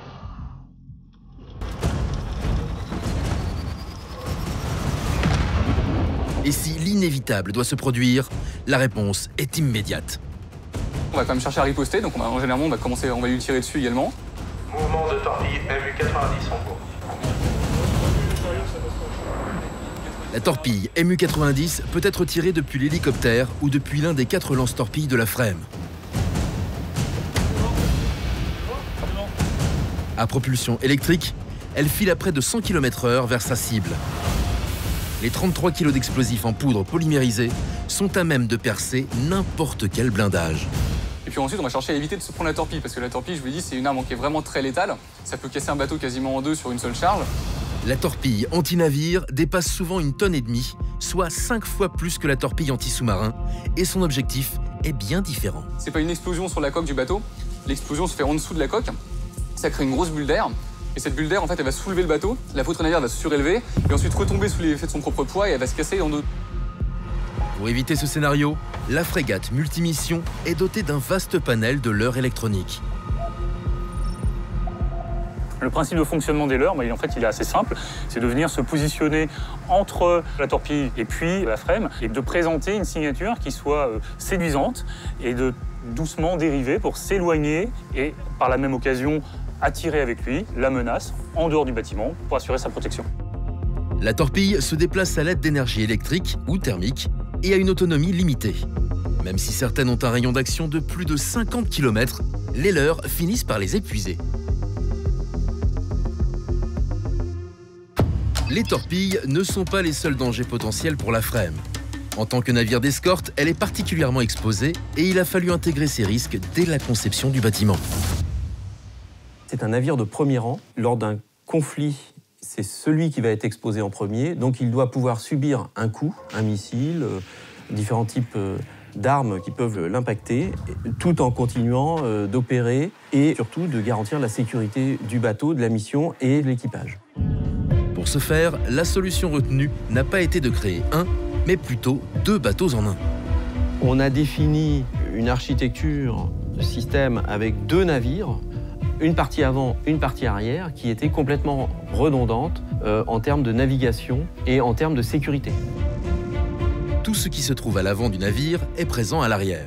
A: Et si l'inévitable doit se produire, la réponse est immédiate.
I: On va quand même chercher à riposter, donc généralement on va lui tirer dessus également.
P: Mouvement de torpille MU90 en cours.
A: La torpille MU90 peut être tirée depuis l'hélicoptère ou depuis l'un des 4 lance-torpilles de la FREMM. À propulsion électrique, elle file à près de 100 km/h vers sa cible. Les 33 kg d'explosifs en poudre polymérisée sont à même de percer n'importe quel blindage.
I: Et puis ensuite, on va chercher à éviter de se prendre la torpille, parce que la torpille, je vous l'ai dit, c'est une arme qui est vraiment très létale. Ça peut casser un bateau quasiment en 2 sur une seule charge.
A: La torpille anti-navire dépasse souvent 1,5 tonne, soit 5 fois plus que la torpille anti-sous-marin, et son objectif est bien différent.
I: C'est pas une explosion sur la coque du bateau, l'explosion se fait en dessous de la coque, ça crée une grosse bulle d'air, et cette bulle d'air, en fait, elle va soulever le bateau, la poutre navire va se surélever, et ensuite retomber sous l'effet de son propre poids, et elle va se casser en deux.
A: Pour éviter ce scénario, la frégate multimission est dotée d'un vaste panel de leurres électroniques.
H: Le principe de fonctionnement des leurres, en fait, il est assez simple. C'est de venir se positionner entre la torpille et puis la FREMM et de présenter une signature qui soit séduisante et de doucement dériver pour s'éloigner et par la même occasion attirer avec lui la menace en dehors du bâtiment pour assurer sa protection.
A: La torpille se déplace à l'aide d'énergie électrique ou thermique et a une autonomie limitée. Même si certaines ont un rayon d'action de plus de 50 km, les leurs finissent par les épuiser. Les torpilles ne sont pas les seuls dangers potentiels pour la FREMM. En tant que navire d'escorte, elle est particulièrement exposée et il a fallu intégrer ces risques dès la conception du bâtiment.
E: C'est un navire de premier rang. Lors d'un conflit, c'est celui qui va être exposé en premier, donc il doit pouvoir subir un coup, un missile, différents types d'armes qui peuvent l'impacter, tout en continuant d'opérer et surtout de garantir la sécurité du bateau, de la mission et de l'équipage.
A: Pour ce faire, la solution retenue n'a pas été de créer un, mais plutôt 2 bateaux en un.
E: On a défini une architecture de système avec 2 navires, une partie avant, une partie arrière, qui était complètement redondante en termes de navigation et en termes de sécurité.
A: Tout ce qui se trouve à l'avant du navire est présent à l'arrière.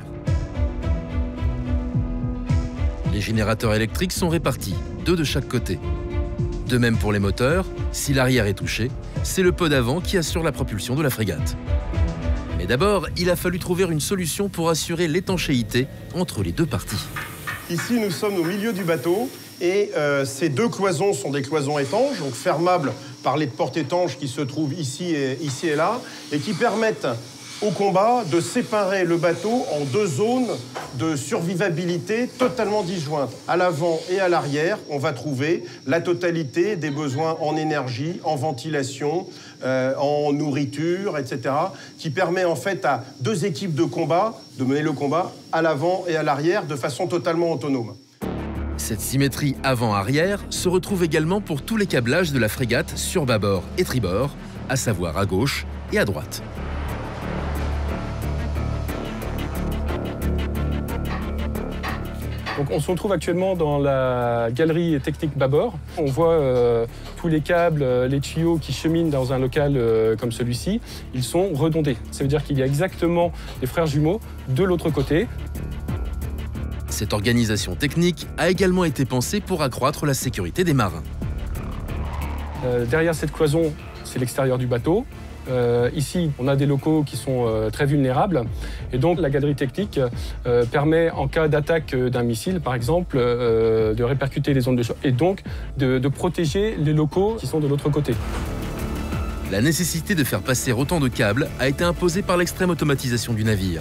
A: Les générateurs électriques sont répartis, 2 de chaque côté. De même pour les moteurs, si l'arrière est touché, c'est le pod avant qui assure la propulsion de la frégate. Mais d'abord, il a fallu trouver une solution pour assurer l'étanchéité entre les 2 parties.
D: Ici, nous sommes au milieu du bateau et ces 2 cloisons sont des cloisons étanches, donc fermables par les portes étanches qui se trouvent ici et là, et qui permettent au combat de séparer le bateau en 2 zones de survivabilité totalement disjointes. À l'avant et à l'arrière, on va trouver la totalité des besoins en énergie, en ventilation, en nourriture, etc., qui permet en fait à 2 équipes de combat de mener le combat à l'avant et à l'arrière de façon totalement autonome.
A: Cette symétrie avant-arrière se retrouve également pour tous les câblages de la frégate sur bâbord et tribord, à savoir à gauche et à droite.
C: Donc on se retrouve actuellement dans la galerie technique bâbord. On voit tous les câbles, les tuyaux qui cheminent dans un local comme celui-ci. Ils sont redondés. Ça veut dire qu'il y a exactement les frères jumeaux de l'autre côté.
A: Cette organisation technique a également été pensée pour accroître la sécurité des marins.
C: Derrière cette cloison, c'est l'extérieur du bateau. Ici, on a des locaux qui sont très vulnérables. Et donc, la galerie technique permet, en cas d'attaque d'un missile, par exemple, de répercuter les ondes de choc et donc de protéger les locaux qui sont de l'autre côté.
A: La nécessité de faire passer autant de câbles a été imposée par l'extrême automatisation du navire.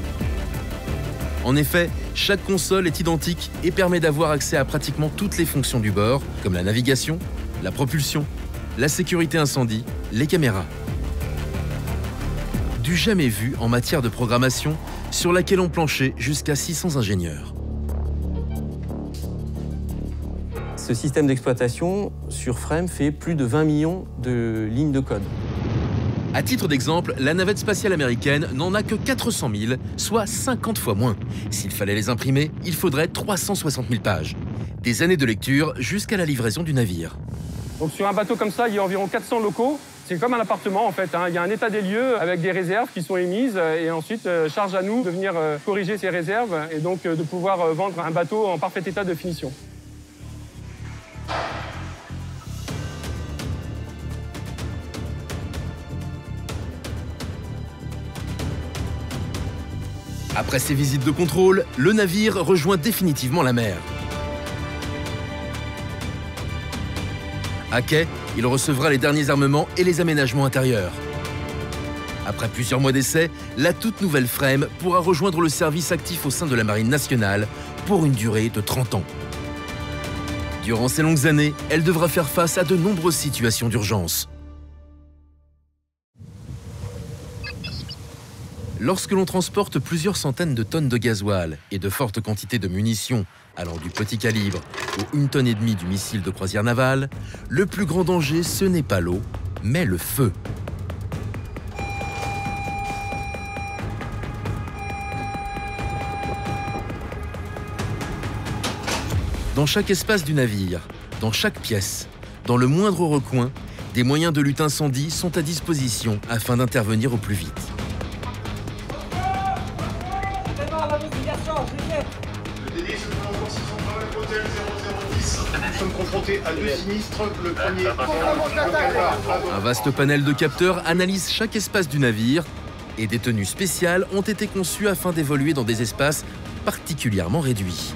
A: En effet, chaque console est identique et permet d'avoir accès à pratiquement toutes les fonctions du bord, comme la navigation, la propulsion, la sécurité incendie, les caméras. Du jamais vu en matière de programmation, sur laquelle ont planché jusqu'à 600 ingénieurs.
E: Ce système d'exploitation sur Frame fait plus de 20 millions de lignes de code.
A: À titre d'exemple, la navette spatiale américaine n'en a que 400 000, soit 50 fois moins. S'il fallait les imprimer, il faudrait 360 000 pages. Des années de lecture jusqu'à la livraison du navire.
C: Donc sur un bateau comme ça, il y a environ 400 locaux. C'est comme un appartement en fait, hein. Il y a un état des lieux avec des réserves qui sont émises et ensuite charge à nous de venir corriger ces réserves et donc de pouvoir vendre un bateau en parfait état de finition.
A: Après ces visites de contrôle, le navire rejoint définitivement la mer. À quai, il recevra les derniers armements et les aménagements intérieurs. Après plusieurs mois d'essai, la toute nouvelle Frame pourra rejoindre le service actif au sein de la Marine nationale pour une durée de 30 ans. Durant ces longues années, elle devra faire face à de nombreuses situations d'urgence. Lorsque l'on transporte plusieurs centaines de tonnes de gasoil et de fortes quantités de munitions allant du petit calibre au 1,5 tonne du missile de croisière navale, le plus grand danger, ce n'est pas l'eau, mais le feu. Dans chaque espace du navire, dans chaque pièce, dans le moindre recoin, des moyens de lutte incendie sont à disposition afin d'intervenir au plus vite.
J: Nous sommes confrontés à 2 sinistres. Le premier,
A: un vaste panel de capteurs analyse chaque espace du navire et des tenues spéciales ont été conçues afin d'évoluer dans des espaces particulièrement réduits.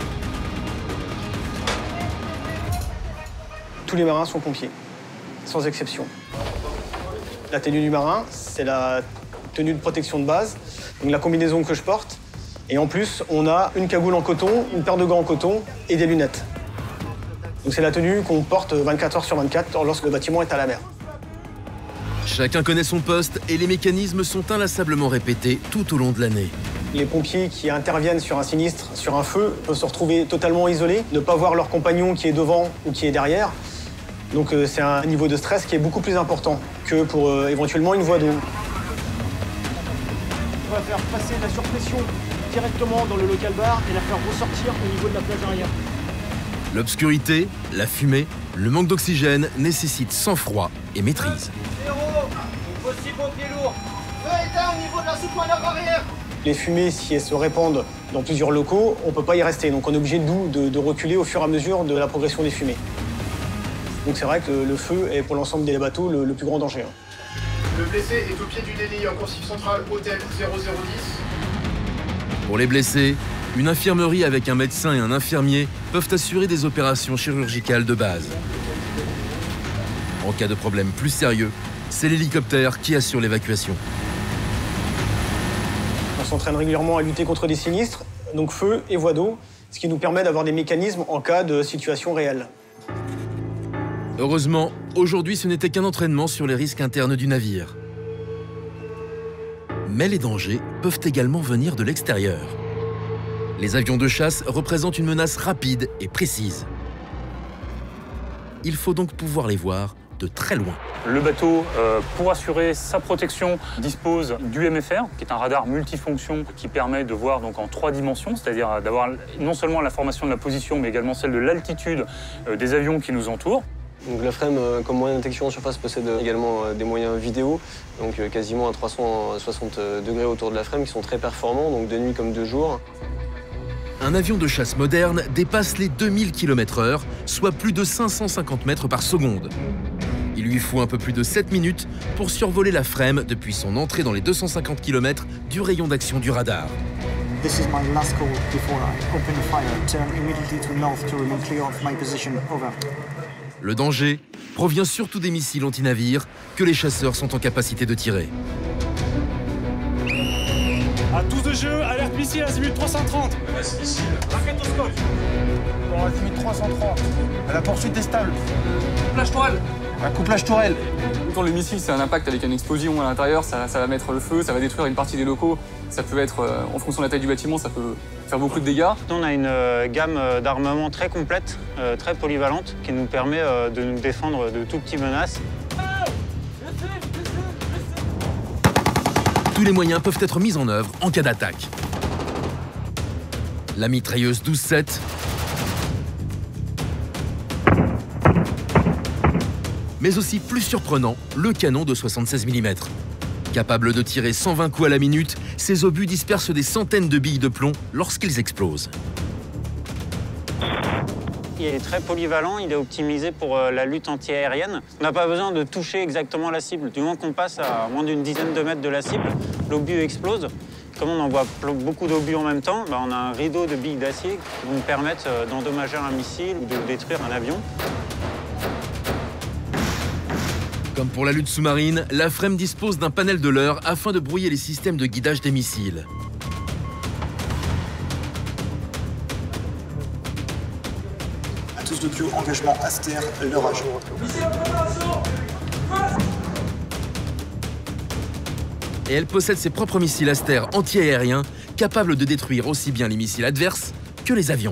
N: Tous les marins sont pompiers, sans exception. La tenue du marin, c'est la tenue de protection de base, donc la combinaison que je porte. Et en plus, on a une cagoule en coton, une paire de gants en coton et des lunettes. Donc c'est la tenue qu'on porte 24 heures sur 24 lorsque le bâtiment est à la mer.
A: Chacun connaît son poste et les mécanismes sont inlassablement répétés tout au long de l'année.
N: Les pompiers qui interviennent sur un sinistre, sur un feu, peuvent se retrouver totalement isolés, ne pas voir leur compagnon qui est devant ou qui est derrière. Donc c'est un niveau de stress qui est beaucoup plus important que pour éventuellement une voie d'eau.
J: on va faire passer la surpression directement dans le local bar et la faire ressortir au niveau de la plage arrière.
A: L'obscurité, la fumée, le manque d'oxygène nécessitent sang-froid et maîtrise.
N: Les fumées, si elles se répandent dans plusieurs locaux, on ne peut pas y rester. Donc on est obligé de reculer au fur et à mesure de la progression des fumées. Donc c'est vrai que le feu est pour l'ensemble des bateaux le plus grand danger.
J: Le blessé est au pied du délit en coursive centrale, hôtel 0010.
A: Pour les blessés, une infirmerie avec un médecin et un infirmier peuvent assurer des opérations chirurgicales de base. En cas de problème plus sérieux, c'est l'hélicoptère qui assure l'évacuation.
N: On s'entraîne régulièrement à lutter contre des sinistres, donc feu et voie d'eau, ce qui nous permet d'avoir des mécanismes en cas de situation réelle.
A: Heureusement, aujourd'hui ce n'était qu'un entraînement sur les risques internes du navire. Mais les dangers peuvent également venir de l'extérieur. Les avions de chasse représentent une menace rapide et précise. Il faut donc pouvoir les voir de très loin.
H: Le bateau, pour assurer sa protection, dispose du MFR, qui est un radar multifonction qui permet de voir donc en 3 dimensions, c'est-à-dire d'avoir non seulement l'information de la position, mais également celle de l'altitude des avions qui nous entourent.
N: Donc la Frame, comme moyen de détection en surface, possède également des moyens vidéo, donc quasiment à 360 degrés autour de la Frame, qui sont très performants, donc de nuit comme de jour.
A: Un avion de chasse moderne dépasse les 2000 km/h, soit plus de 550 mètres par seconde. Il lui faut un peu plus de 7 minutes pour survoler la Frême depuis son entrée dans les 250 km du rayon d'action du radar.
Q: This is my last call before I open fire. Turn immediately to north to remain clear of my position. Over.
A: Le danger provient surtout des missiles anti-navires que les chasseurs sont en capacité de tirer.
R: À tous de jeu, alerte missile, azimut 330.
L: Menace missile.
R: Rakétoscope.
D: Bon, azimut 330. À la poursuite est stable.
R: Couplage tourelle.
D: Un couplage tourelle.
I: Quand le missile, c'est un impact avec une explosion à l'intérieur, ça va mettre le feu, ça va détruire une partie des locaux. Ça peut être, en fonction de la taille du bâtiment, ça peut faire beaucoup de dégâts.
N: On a une gamme d'armement très complète, très polyvalente, qui nous permet de nous défendre de tout petites menaces.
A: Tous les moyens peuvent être mis en œuvre en cas d'attaque. La mitrailleuse 12-7, mais aussi plus surprenant, le canon de 76 mm. Capable de tirer 120 coups à la minute, ces obus dispersent des centaines de billes de plomb lorsqu'ils explosent.
N: Il est très polyvalent, il est optimisé pour la lutte antiaérienne. On n'a pas besoin de toucher exactement la cible. Du moment qu'on passe à moins d'une dizaine de mètres de la cible, l'obus explose. Comme on envoie beaucoup d'obus en même temps, on a un rideau de billes d'acier qui vont nous permettre d'endommager un missile ou de détruire un avion.
A: Comme pour la lutte sous-marine, la Frême dispose d'un panel de leurre afin de brouiller les systèmes de guidage des missiles.
Q: À tous de Pio, engagement Aster, leurrage.
A: Et elle possède ses propres missiles Aster anti-aériens, capables de détruire aussi bien les missiles adverses que les avions.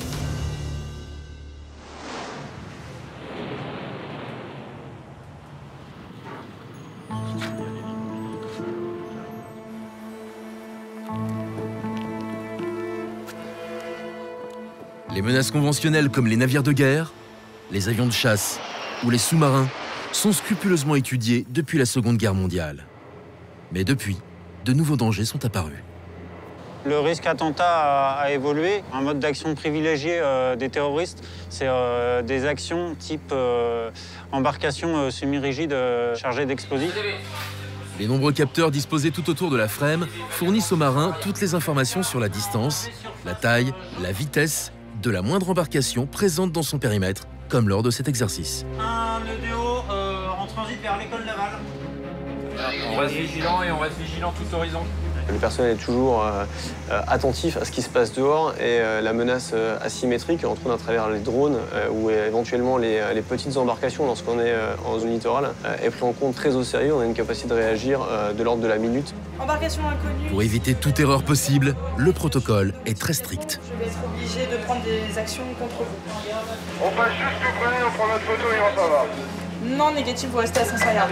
A: Les menaces conventionnelles comme les navires de guerre, les avions de chasse ou les sous-marins sont scrupuleusement étudiées depuis la Seconde Guerre mondiale. Mais depuis, de nouveaux dangers sont apparus.
N: Le risque attentat a évolué. Un mode d'action privilégié des terroristes, c'est des actions type embarcation semi-rigide chargée d'explosifs.
A: Les nombreux capteurs disposés tout autour de la Frême fournissent aux marins toutes les informations sur la distance, la taille, la vitesse de la moindre embarcation présente dans son périmètre, comme lors de cet exercice.
N: Un EDO en transit vers l'école navale.
S: On reste vigilant et on reste vigilant tout horizon.
N: Le personnel est toujours attentif à ce qui se passe dehors et la menace asymétrique, entre autres à travers les drones ou éventuellement les petites embarcations lorsqu'on est en zone littorale, est pris en compte très au sérieux. On a une capacité de réagir de l'ordre de la minute.
M: Embarcation inconnue.
A: Pour éviter toute erreur possible, le protocole est très strict.
M: Je vais être obligé de prendre des actions contre vous.
P: On passe juste tout près, on prend notre photo et on s'en va.
M: Non négatif, vous restez à 500 yards.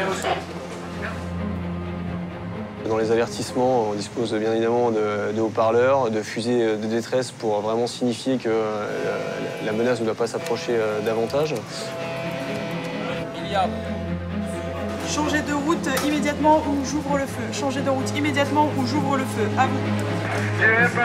N: Dans les avertissements, on dispose bien évidemment de haut-parleurs, de fusées de détresse pour vraiment signifier que la menace ne doit pas s'approcher davantage.
M: Changez de route immédiatement ou j'ouvre le feu. Changez de route immédiatement ou j'ouvre le feu. À vous.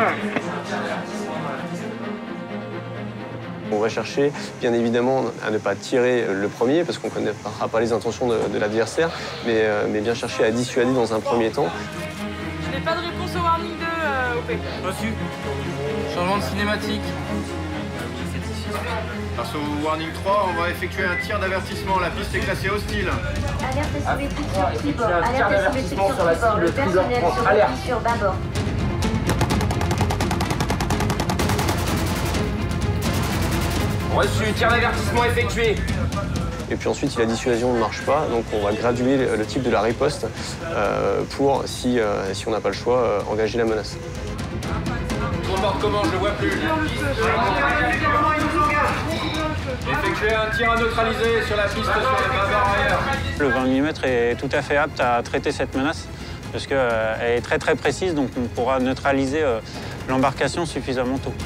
N: On va chercher, bien évidemment, à ne pas tirer le premier, parce qu'on ne connaîtra pas les intentions de l'adversaire, mais bien chercher à dissuader dans un premier temps.
M: Je n'ai pas de réponse au warning 2, OP.
S: Reçu. Changement de cinématique.
P: Face au warning 3, on va effectuer un tir d'avertissement. La piste est classée hostile.
T: Alerte symétrique sur tribord. Alerte symétrique sur tribord. Le personnel sur bâbord.
S: Reçu, tir d'avertissement effectué.
N: Et puis ensuite, si la dissuasion ne marche pas, donc on va graduer le type de la riposte pour, si on n'a pas le choix, engager la menace.
S: Comporte comment, je ne vois plus. Effectuer un tir à neutraliser sur la piste sur les bâbards arrière.
N: Le 20 mm est tout à fait apte à traiter cette menace, parce qu'elle est très très précise, donc on pourra neutraliser l'embarcation suffisamment tôt.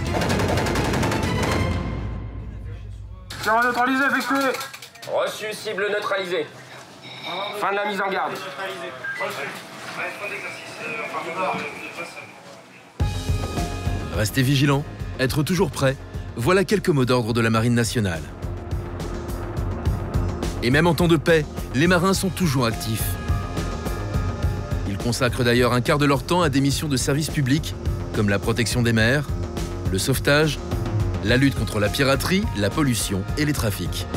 S: Tir à neutraliser effectué. Reçu, cible neutralisée. Fin de la mise en garde.
A: Restez vigilants, être toujours prêt, voilà quelques mots d'ordre de la Marine nationale. Et même en temps de paix, les marins sont toujours actifs. Ils consacrent d'ailleurs un quart de leur temps à des missions de service public, comme la protection des mers, le sauvetage, la lutte contre la piraterie, la pollution et les trafics.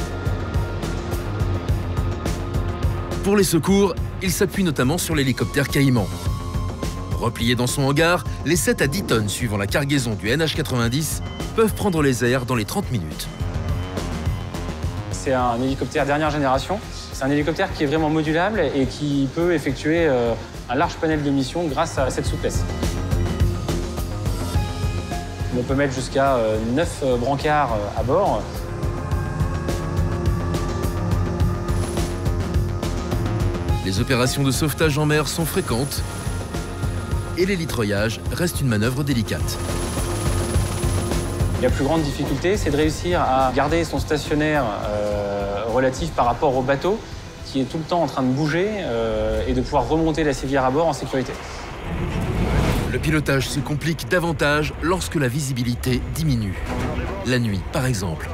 A: Pour les secours, ils s'appuient notamment sur l'hélicoptère Caïman. Repliés dans son hangar, les 7 à 10 tonnes suivant la cargaison du NH90 peuvent prendre les airs dans les 30 minutes.
O: C'est un hélicoptère dernière génération. C'est un hélicoptère qui est vraiment modulable et qui peut effectuer un large panel de missions grâce à cette souplesse. On peut mettre jusqu'à 9 brancards à bord.
A: Les opérations de sauvetage en mer sont fréquentes et l'hélitreuillage reste une manœuvre délicate.
O: La plus grande difficulté, c'est de réussir à garder son stationnaire relatif par rapport au bateau qui est tout le temps en train de bouger et de pouvoir remonter la civière à bord en sécurité.
A: Le pilotage se complique davantage lorsque la visibilité diminue. La nuit, par exemple.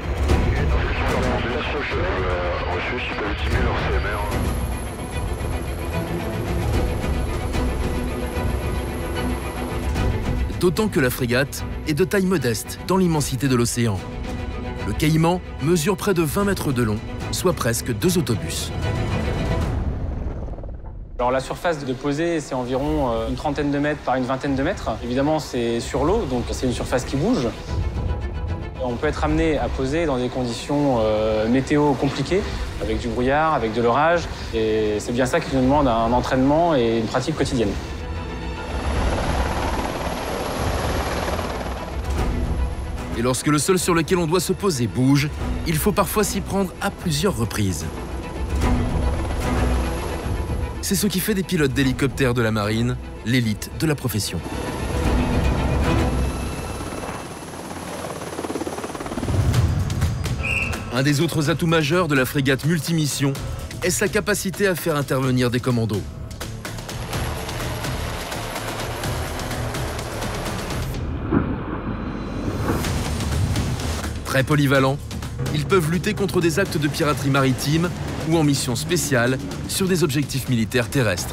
A: D'autant que la frégate est de taille modeste dans l'immensité de l'océan. Le Caïman mesure près de 20 mètres de long, soit presque 2 autobus.
O: Alors la surface de pesée, c'est environ une trentaine de mètres par une vingtaine de mètres. Évidemment, c'est sur l'eau, donc c'est une surface qui bouge. On peut être amené à poser dans des conditions météo compliquées, avec du brouillard, avec de l'orage. Et c'est bien ça qui nous demande un entraînement et une pratique quotidienne.
A: Et lorsque le sol sur lequel on doit se poser bouge, il faut parfois s'y prendre à plusieurs reprises. C'est ce qui fait des pilotes d'hélicoptères de la marine l'élite de la profession. Un des autres atouts majeurs de la frégate multimission est sa capacité à faire intervenir des commandos. Très polyvalents, ils peuvent lutter contre des actes de piraterie maritime ou en mission spéciale sur des objectifs militaires terrestres.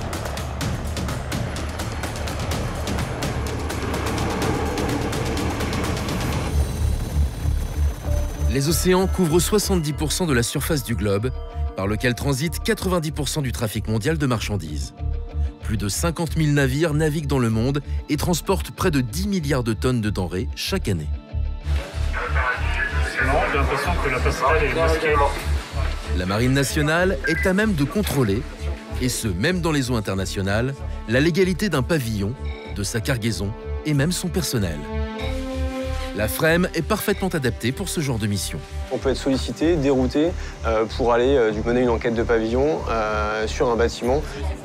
A: Les océans couvrent 70% de la surface du globe, par lequel transite 90% du trafic mondial de marchandises. Plus de 50 000 navires naviguent dans le monde et transportent près de 10 milliards de tonnes de denrées chaque année.
H: J'ai l'impression que la passerelle est masquée.
A: La Marine nationale est à même de contrôler, et ce même dans les eaux internationales, la légalité d'un pavillon, de sa cargaison et même son personnel. La FREMM est parfaitement adaptée pour ce genre de mission.
N: On peut être sollicité, dérouté pour aller mener une enquête de pavillon sur un bâtiment.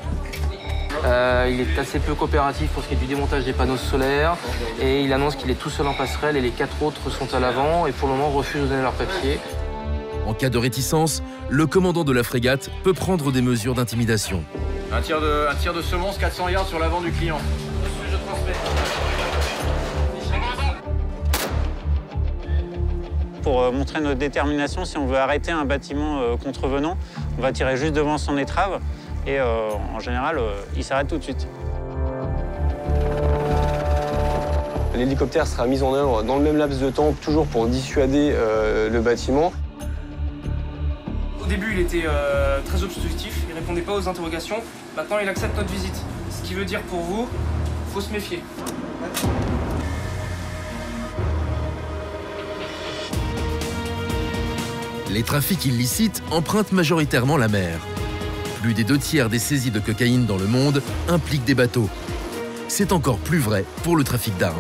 U: Il est assez peu coopératif pour ce qui est du démontage des panneaux solaires et il annonce qu'il est tout seul en passerelle et les 4 autres sont à l'avant et pour le moment refusent de donner leur papier.
A: En cas de réticence, le commandant de la frégate peut prendre des mesures d'intimidation.
P: Un tir de semonce 400 yards sur l'avant du client.
U: Je transmets.
V: Pour montrer notre détermination, si on veut arrêter un bâtiment contrevenant, on va tirer juste devant son étrave et en général, il s'arrête tout de suite.
N: L'hélicoptère sera mis en œuvre dans le même laps de temps, toujours pour dissuader le bâtiment.
U: Au début, il était très obstructif, il ne répondait pas aux interrogations. Maintenant, il accepte notre visite. Ce qui veut dire pour vous, il faut se méfier.
A: Les trafics illicites empruntent majoritairement la mer. Plus des 2/3 des saisies de cocaïne dans le monde impliquent des bateaux. C'est encore plus vrai pour le trafic d'armes.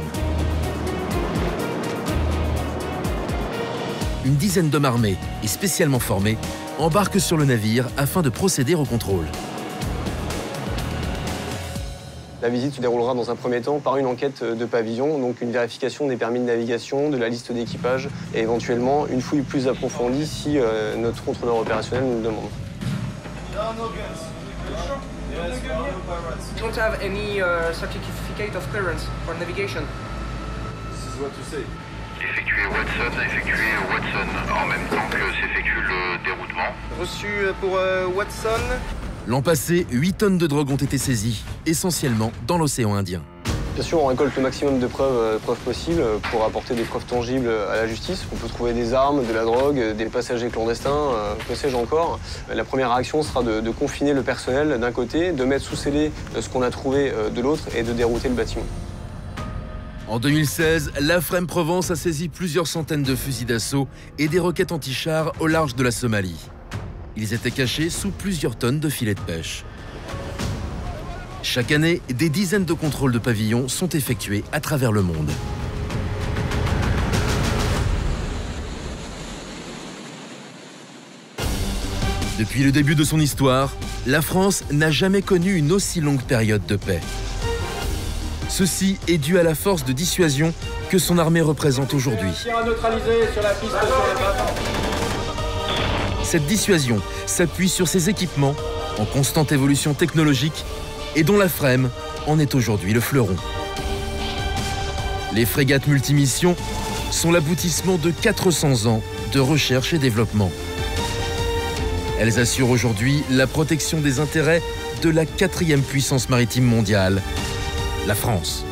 A: Une dizaine d'hommes armés et spécialement formés embarquent sur le navire afin de procéder au contrôle.
N: La visite se déroulera dans un premier temps par une enquête de pavillon, donc une vérification des permis de navigation, de la liste d'équipage et éventuellement une fouille plus approfondie si notre contrôleur opérationnel nous le demande.
U: You don't have any certificate of clearance for navigation.
L: This is what you say.
W: Effectuer Watson en même temps que s'effectue le déroutement.
B: Reçu pour Watson.
A: L'an passé, 8 tonnes de drogue ont été saisies, essentiellement dans l'océan Indien.
N: Bien sûr, on récolte le maximum de preuves possibles pour apporter des preuves tangibles à la justice. On peut trouver des armes, de la drogue, des passagers clandestins, que sais-je encore. La première réaction sera de confiner le personnel d'un côté, de mettre sous scellé ce qu'on a trouvé de l'autre et de dérouter le bâtiment.
A: En 2016, l'AFREM Provence a saisi plusieurs centaines de fusils d'assaut et des roquettes anti-chars au large de la Somalie. Ils étaient cachés sous plusieurs tonnes de filets de pêche. Chaque année, des dizaines de contrôles de pavillons sont effectués à travers le monde. Depuis le début de son histoire, la France n'a jamais connu une aussi longue période de paix. Ceci est dû à la force de dissuasion que son armée représente aujourd'hui. Cette dissuasion s'appuie sur ses équipements en constante évolution technologique et dont l'AFREM en est aujourd'hui le fleuron. Les frégates multimissions sont l'aboutissement de 400 ans de recherche et développement. Elles assurent aujourd'hui la protection des intérêts de la 4e puissance maritime mondiale, la France.